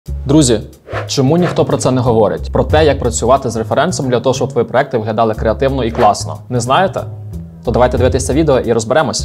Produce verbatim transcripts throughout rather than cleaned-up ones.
Друзі, чому ніхто про це не говорить? Про те, як працювати з референсом для того, щоб твої проекти виглядали креативно і класно. Не знаєте? То давайте дивитися відео і розберемось.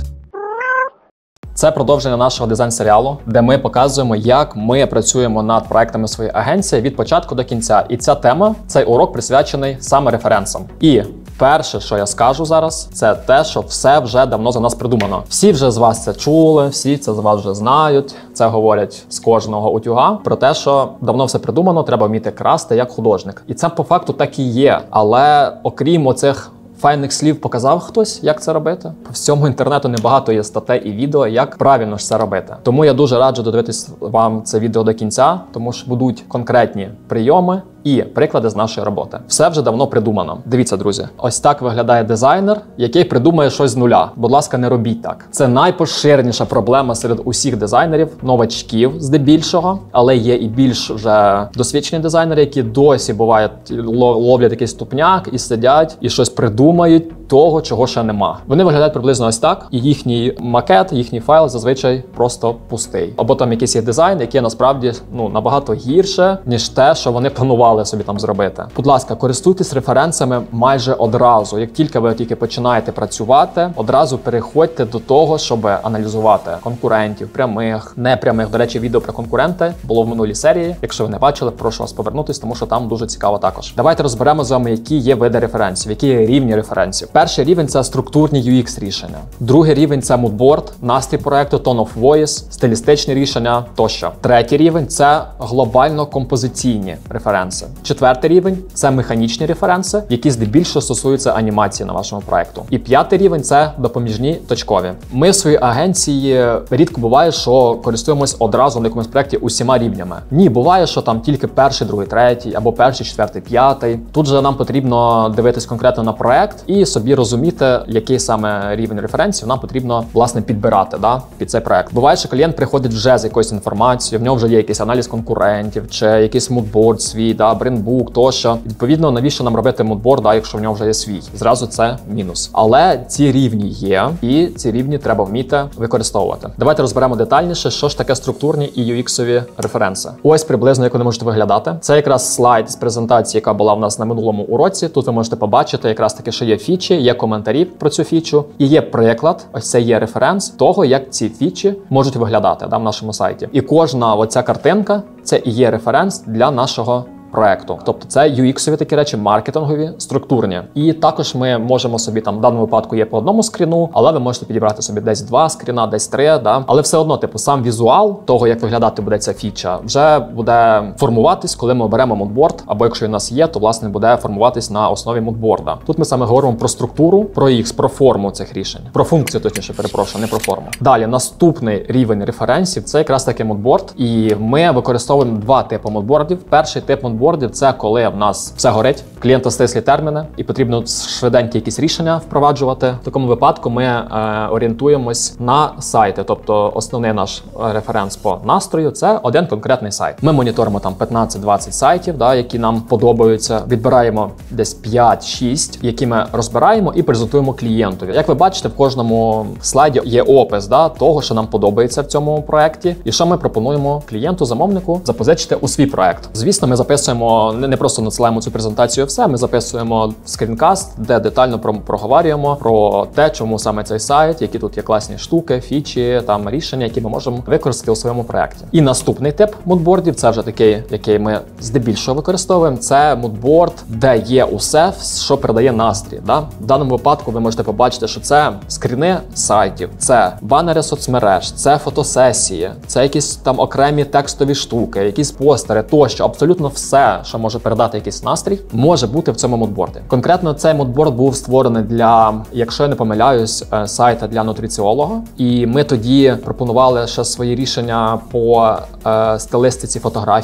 Це продовження нашого дизайн-серіалу, де ми показуємо, як ми працюємо над проектами своєї агенції від початку до кінця. І ця тема, цей урок присвячений саме референсам. І перше, що я скажу зараз, це те, що все вже давно за нас придумано. Всі вже з вас це чули, всі це з вас вже знають, це говорять з кожного утюга, про те, що давно все придумано, треба вміти красти як художник. І це по факту так і є. Але окрім оцих файних слів показав хтось, як це робити. По всьому інтернету небагато є статей і відео, як правильно ж це робити. Тому я дуже раджу додивитись вам це відео до кінця, тому що будуть конкретні прийоми і приклади з нашої роботи. Все вже давно придумано. Дивіться, друзі, ось так виглядає дизайнер, який придумує щось з нуля. Будь ласка, не робіть так. Це найпоширеніша проблема серед усіх дизайнерів, новачків здебільшого, але є і більш вже досвідчені дизайнери, які досі, буває, ловлять якийсь тупняк і сидять, і щось придумають того, чого ще нема. Вони виглядають приблизно ось так, і їхній макет, їхній файл зазвичай просто пустий. Або там якийсь є дизайн, який насправді ну, набагато гірше, ніж те, що вони планували собі там зробити. Будь ласка, користуйтесь референсами майже одразу. Як тільки ви тільки починаєте працювати, одразу переходьте до того, щоб аналізувати конкурентів, прямих, непрямих. До речі, відео про конкуренти було в минулій серії. Якщо ви не бачили, прошу вас повернутись, тому що там дуже цікаво також. Давайте розберемо з вами, які є види референсів, які є рівні референсів. Перший рівень – це структурні ю екс рішення. Другий рівень – це мудборд, настрій проекту, tone of voice, стилістичні рішення тощо. Третій рівень – це глобально-композиційні референси. Четвертий рівень – це механічні референси, які здебільшого стосуються анімації на вашому проекту. І п'ятий рівень – це допоміжні точкові. Ми в своїй агенції рідко буває, що користуємось одразу на якомусь проекті усіма рівнями. Ні, буває, що там тільки перший, другий, третій, або перший, четвертий, п'ятий. Тут же нам потрібно дивитись конкретно на проект і собі розуміти, який саме рівень референсів нам потрібно, власне, підбирати да, під цей проект. Буває, що клієнт приходить вже з якоюсь інформацією, в нього вже є якийсь аналіз конкурентів, чи якийсь мудборд свій, да, брендбук тощо. Відповідно, навіщо нам робити мудборд, да, якщо в нього вже є свій? Зразу це мінус. Але ці рівні є, і ці рівні треба вміти використовувати. Давайте розберемо детальніше, що ж таке структурні і ю ексові референси. Ось приблизно, як вони можуть виглядати. Це якраз слайд з презентації, яка була в нас на минулому уроці. Тут ви можете побачити якраз таки, що є фічі, є коментарі про цю фічу, і є приклад, ось це є референс того, як ці фічі можуть виглядати да, в нашому сайті. І кожна оця картинка – це і є референс для нашого проекту. Тобто це ю ексові такі речі, маркетингові, структурні. І також ми можемо собі там, в даному випадку є по одному скріну, але ви можете підібрати собі десь два скріна, десь три, да? Але все одно, типу, сам візуал того, як виглядати буде ця фіча, вже буде формуватись, коли ми оберемо мудборд, або якщо він у нас є, то, власне, буде формуватись на основі мудборда. Тут ми саме говоримо про структуру, про ікс, про форму цих рішень. Про функцію, точніше, перепрошую, не про форму. Далі, наступний рівень референсів – це якраз таки мудборд. І ми використовуємо два типи мудбордів. Перший тип мудбордів – це коли в нас все горить, клієнта стислі терміни, і потрібно швиденькі якісь рішення впроваджувати. В такому випадку ми е, орієнтуємось на сайти, тобто основний наш референс по настрою – це один конкретний сайт. Ми моніторимо там п'ятнадцять-двадцять сайтів, да, які нам подобаються, відбираємо десь п'ять-шість, які ми розбираємо і презентуємо клієнтові. Як ви бачите, в кожному слайді є опис да, того, що нам подобається в цьому проекті, і що ми пропонуємо клієнту-замовнику запозичити у свій проект. Звісно, ми записуємо не просто надсилаємо цю презентацію все, ми записуємо скрінкаст, де детально проговорюємо про те, чому саме цей сайт, які тут є класні штуки, фічі, там рішення, які ми можемо використати у своєму проєкті. І наступний тип мудбордів, це вже такий, який ми здебільшого використовуємо, це мудборд, де є усе, що передає настрій. Да? В даному випадку ви можете побачити, що це скріни сайтів, це банери соцмереж, це фотосесії, це якісь там окремі текстові штуки, якісь постери тощо, абсолютно все, що може передати якийсь настрій, може бути в цьому мудборді. Конкретно цей мудборд був створений для, якщо я не помиляюсь, сайта для нутриціолога. І ми тоді пропонували ще свої рішення по е, стилістиці фотографій.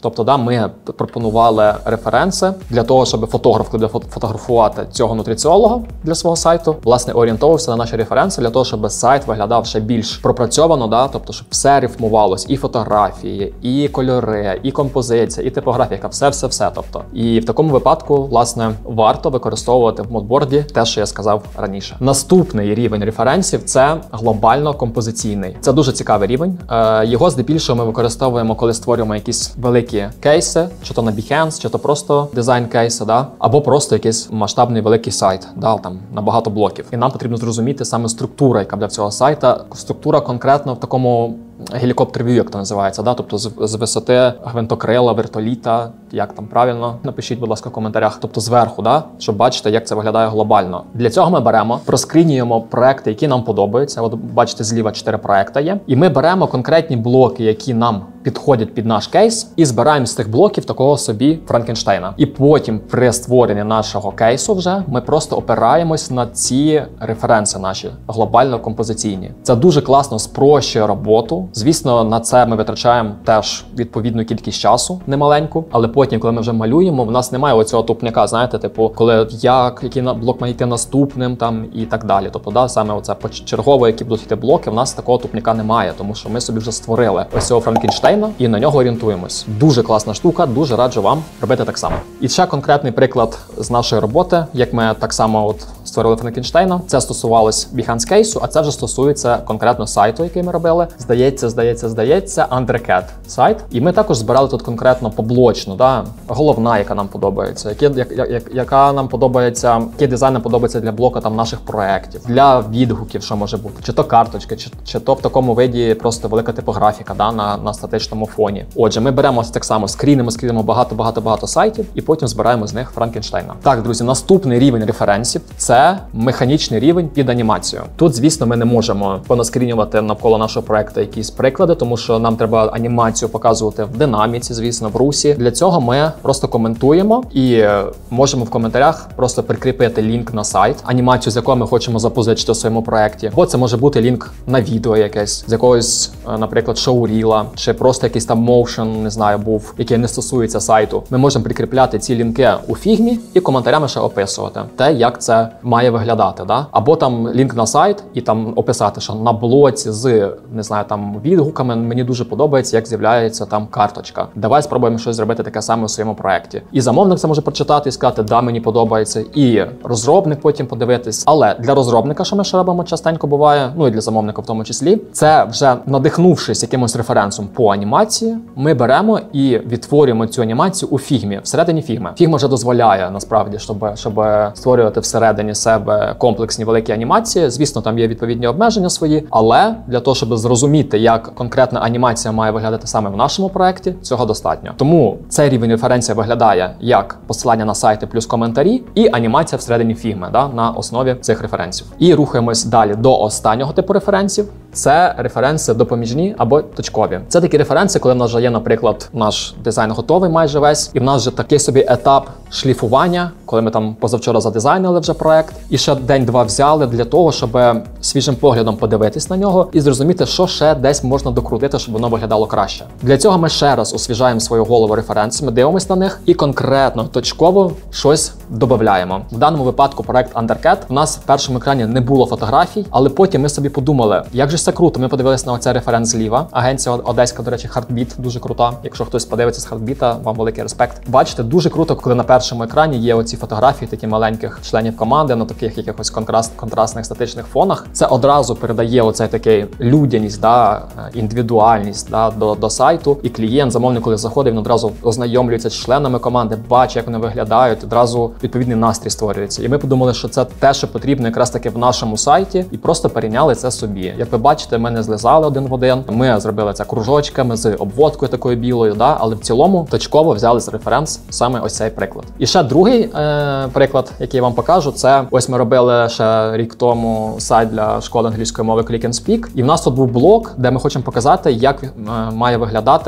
Тобто, да, ми пропонували референси для того, щоб фотограф, коли буде фотографувати цього нутриціолога для свого сайту, власне, орієнтовувався на наші референси для того, щоб сайт виглядав ще більш пропрацьовано, да, тобто, щоб все рифмувалось, і фотографії, і кольори, і композиція, і типографіка, все-все-все. Тобто, і в такому випадку, власне, варто використовувати в модборді те, що я сказав раніше. Наступний рівень референсів – це глобально-композиційний. Це дуже цікавий рівень. Його здебільшого ми використовуємо, коли створюємо якісь великі кейси, чи то на Behance, чи то просто дизайн-кейси, да? Або просто якийсь масштабний великий сайт, да? Там на багато блоків. І нам потрібно зрозуміти саме структура, яка для цього сайта, структура конкретно в такому гелікоптер-в'ю, як то називається, да? Тобто з, з висоти гвинтокрила, вертоліта, як там правильно, напишіть, будь ласка, в коментарях, тобто зверху, да? Щоб бачити, як це виглядає глобально. Для цього ми беремо, проскрінюємо проекти, які нам подобаються. От бачите, зліва чотири проекти є. І ми беремо конкретні блоки, які нам підходять під наш кейс, і збираємо з тих блоків такого собі Франкенштейна. І потім при створенні нашого кейсу вже ми просто опираємось на ці референси наші, глобально-композиційні. Це дуже класно спрощує роботу. Звісно, на це ми витрачаємо теж відповідну кількість часу, немаленьку, але потім, коли ми вже малюємо, в нас немає оцього тупняка, знаєте, типу, коли як, який блок має йти наступним там і так далі. Тобто, да, саме оце почергово, які будуть йти блоки, в нас такого тупняка немає, тому що ми собі вже створили ось цього Франкенштейна і на нього орієнтуємось. Дуже класна штука, дуже раджу вам робити так само. І ще конкретний приклад з нашої роботи, як ми так само от створили Франкенштейна. Це стосувалось Behance кейсу, а це вже стосується конкретно сайту, який ми робили. Здається, здається, здається, Undercat сайт. І ми також збирали тут конкретно поблочно, да, головна, яка нам подобається, які, як, як, яка нам подобається, який дизайн нам подобається для блока там наших проєктів, для відгуків, що може бути, чи то карточки, чи, чи то в такому виді просто велика типографіка, да, на, на статичному фоні. Отже, ми беремо так само, скрінимо, скрінимо багато-багато-багато сайтів і потім збираємо з них Франкенштейна. Так, друзі, наступний рівень референсів – це механічний рівень під анімацію. Тут, звісно, ми не можемо понаскрінювати навколо нашого проекту якісь приклади, тому що нам треба анімацію показувати в динаміці, звісно, в русі. Для цього ми просто коментуємо і можемо в коментарях просто прикріпити лінк на сайт, анімацію, з якого ми хочемо запозичити в своєму проекті. Або це може бути лінк на відео якесь, з якогось, наприклад, шоуріла, чи просто якийсь там моушен, не знаю, був, який не стосується сайту. Ми можемо прикріпляти ці лінки у фігмі і коментарями ще описувати те, як це має виглядати, да? Або там лінк на сайт і там описати, що на блоці з, не знаю, там відгуками мені дуже подобається, як з'являється там карточка. Давай спробуємо щось зробити таке саме у своєму проєкті. І замовник це може прочитати і сказати, да, мені подобається, і розробник потім подивитись. Але для розробника, що ми ще робимо частенько буває, ну і для замовника в тому числі, це вже надихнувшись якимось референсом по анімації, ми беремо і відтворюємо цю анімацію у фігмі, всередині фігми. Фігма вже дозволяє, насправді, щоб, щоб створювати всередині себе комплексні великі анімації. Звісно, там є відповідні обмеження свої, але для того, щоб зрозуміти, як конкретна анімація має виглядати саме в нашому проєкті, цього достатньо. Тому цей рівень референції виглядає як посилання на сайти плюс коментарі і анімація всередині фігми, да, на основі цих референсів. І рухаємось далі до останнього типу референсів. Це референси допоміжні або точкові. Це такі референси, коли в нас вже є, наприклад, наш дизайн готовий майже весь, і в нас вже такий собі етап шліфування, коли ми там позавчора задизайнили вже проект, і ще день-два взяли для того, щоб свіжим поглядом подивитись на нього і зрозуміти, що ще десь можна докрутити, щоб воно виглядало краще. Для цього ми ще раз освіжаємо свою голову референсами, дивимось на них і конкретно, точково щось додаємо. В даному випадку проект Undercat. У нас в першому екрані не було фотографій, але потім ми собі подумали, як же це круто. Ми подивилися на оцей референс зліва. Агенція одеська, до речі, Heartbeat, дуже крута. Якщо хтось подивиться з Heartbeat, вам великий респект. Бачите, дуже круто, коли на першому екрані є оці фотографії такі маленьких членів команди на таких якихось контраст, контрастних статичних фонах. Це одразу передає оцей такий людяність, да, індивідуальність, да, до, до сайту. І клієнт, замовник, коли заходить, він одразу ознайомлюється з членами команди, бачить, як вони виглядають, одразу відповідний настрій створюється. І ми подумали, що це те, що потрібно якраз таки в нашому сайті, і просто перейняли це собі. Як ви бачите, ми не злизали один в один. Ми зробили це кружочками з обводкою такою білою, да, але в цілому точково взяли з референс саме ось цей приклад. І ще другий е, приклад, який я вам покажу, це ось ми робили ще рік тому сайт для школи англійської мови Click and Speak. І в нас тут був блок, де ми хочемо показати, як е, має виглядати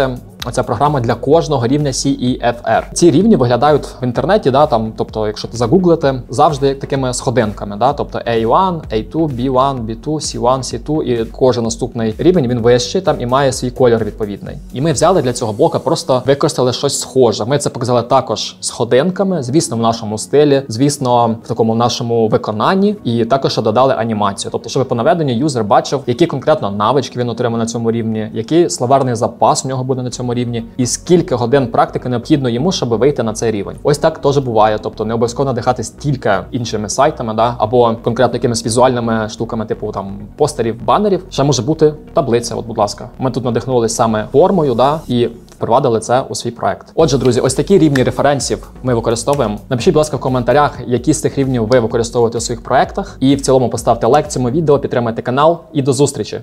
оця програма для кожного рівня сі і еф ар. Ці рівні виглядають в інтернеті, да, там, тобто, якщо ти загуглите, завжди такими сходинками, да, тобто ей один, ей два, бі один, бі два, сі один, сі два, і кожен наступний рівень він вищий там і має свій кольор відповідний. І ми взяли для цього блока, просто використали щось схоже. Ми це показали також сходинками, звісно, в нашому стилі, звісно, в такому нашому виконанні, і також додали анімацію. Тобто, щоб по наведенню юзер бачив, які конкретно навички він отримає на цьому рівні, який словарний запас в нього буде на цьому рівні, і скільки годин практики необхідно йому, щоб вийти на цей рівень. Ось так теж буває. Тобто не обов'язково надихатись тільки іншими сайтами, да, або конкретно якимись візуальними штуками, типу там постерів, банерів. Ще може бути таблиця. От, будь ласка, ми тут надихнулися саме формою, да, і впровадили це у свій проект. Отже, друзі, ось такі рівні референсів ми використовуємо. Напишіть, будь ласка, в коментарях, які з цих рівнів ви використовуєте у своїх проектах. І в цілому поставте лайк цьому відео, підтримайте канал і до зустрічі!